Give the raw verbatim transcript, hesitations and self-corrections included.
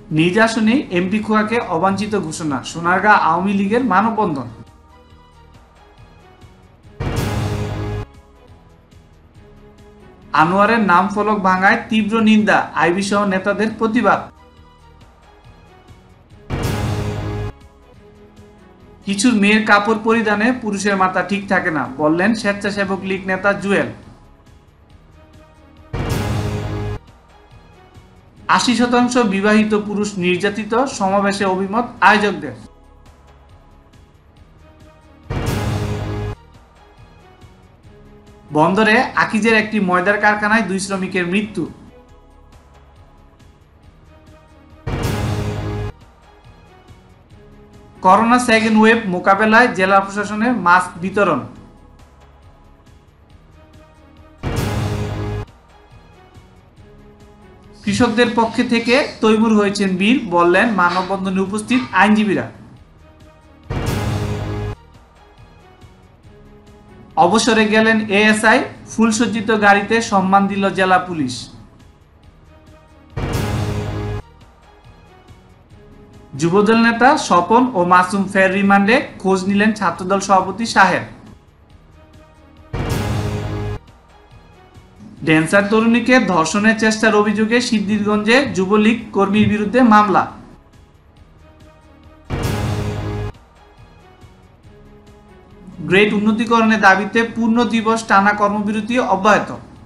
নিজ আসনে এমপি খোয়াকে অবাঞ্ছিত ঘোষণা, সোনারগাঁ আওয়ামী লীগের মানববন্ধন। আনোয়ারের নাম ফলক ভাঙায় তীব্র নিন্দা, আইবি সহ নেতাদের প্রতিবাদ। কিছুর মেয়ের কাপড় পরিধানে পুরুষের মাথা ঠিক থাকে না, বললেন স্বেচ্ছাসেবক লীগ নেতা জুয়েল। আশি শতাংশ বিবাহিত পুরুষ নির্যাতিত, সমাবেশে অভিমত আয়োজকদের। বন্দরে আকিজের একটি ময়দার কারখানায় দুই শ্রমিকের মৃত্যু। করোনা সেকেন্ড ওয়েভ মোকাবেলায় জেলা প্রশাসনের মাস্ক বিতরণ। কৃষকদের পক্ষে থেকে তৈমুর হয়েছেন বীর, বললেন মানববন্ধনে উপস্থিত আইনজীবীরা। অবসরে গেলেন এএসআই, ফুলসজ্জিত গাড়িতে সম্মান দিল জেলা পুলিশ। যুবদল নেতা স্বপন ও মাসুম ফের রিমান্ডে, খোঁজ নিলেন ছাত্রদল সভাপতি সাহেব। ড্যান্সার তরুণীকে ধর্ষণের চেষ্টার অভিযোগে সিদ্ধিরগঞ্জে যুবলীগ কর্মীর বিরুদ্ধে মামলা। গ্রেড উন্নতিকরণের দাবিতে পূর্ণ দিবস টানা কর্মবিরতি অব্যাহত।